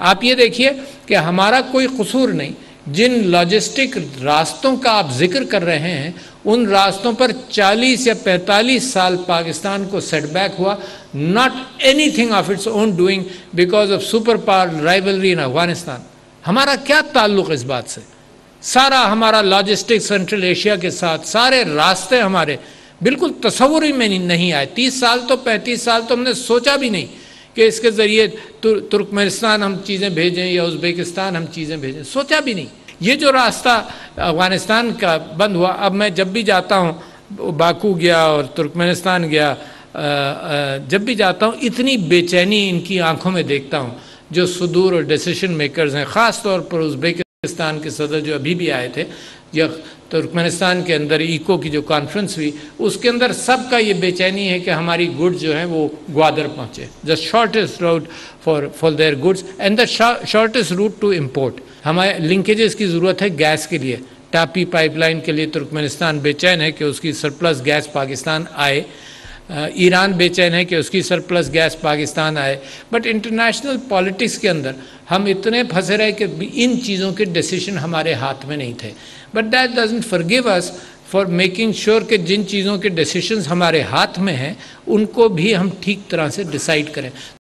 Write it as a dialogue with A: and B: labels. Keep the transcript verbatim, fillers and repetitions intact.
A: आप ये देखिए कि हमारा कोई कसूर नहीं, जिन लॉजिस्टिक रास्तों का आप जिक्र कर रहे हैं उन रास्तों पर चालीस या पैंतालीस साल पाकिस्तान को सेटबैक हुआ, not anything of its own doing because of super power rivalry in Afghanistan. हमारा क्या ताल्लुक इस बात से? सारा हमारा लॉजिस्टिक सेंट्रल एशिया के साथ, सारे रास्ते हमारे बिल्कुल तस्वुर ही में नहीं आए। तीस साल तो पैंतीस साल तो हमने सोचा भी नहीं कि इसके ज़रिए तुर, तुर्कमेनिस्तान हम चीज़ें भेजें या उज़्बेकिस्तान हम चीज़ें भेजें, सोचा भी नहीं। ये जो रास्ता अफ़गानिस्तान का बंद हुआ, अब मैं जब भी जाता हूँ, बाकू गया और तुर्कमेनिस्तान गया, जब भी जाता हूँ इतनी बेचैनी इनकी आंखों में देखता हूँ जो सुदूर और डिसीजन मेकर्स हैं। ख़ास तौर पर उज़्बेकिस्तान के सदर जो अभी भी आए थे, या तुर्कमेनिस्तान के अंदर इको की जो कॉन्फ्रेंस हुई, उसके अंदर सबका ये बेचैनी है कि हमारी गुड्स जो हैं वो ग्वादर पहुँचे, the shortest route for for their goods and the shortest route to import. हमारे लिंकेजेस की ज़रूरत है गैस के लिए, टापी पाइपलाइन के लिए तुर्कमेनिस्तान बेचैन है कि उसकी सरप्लस गैस पाकिस्तान आए, ईरान बेचैन है कि उसकी सरप्लस गैस पाकिस्तान आए। बट इंटरनेशनल पॉलिटिक्स के अंदर हम इतने फंसे रहे कि इन चीज़ों के डिसीजन हमारे हाथ में नहीं थे। But that doesn't forgive us for making sure कि जिन चीज़ों के डिसीजंस हमारे हाथ में हैं उनको भी हम ठीक तरह से डिसाइड करें।